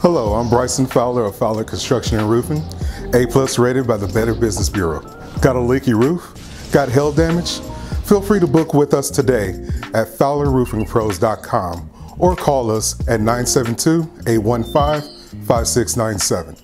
Hello, I'm Bryson Fowler of Fowler Construction and Roofing, A+ rated by the Better Business Bureau. Got a leaky roof? Got hail damage? Feel free to book with us today at FowlerRoofingPros.com or call us at 972-815-5697.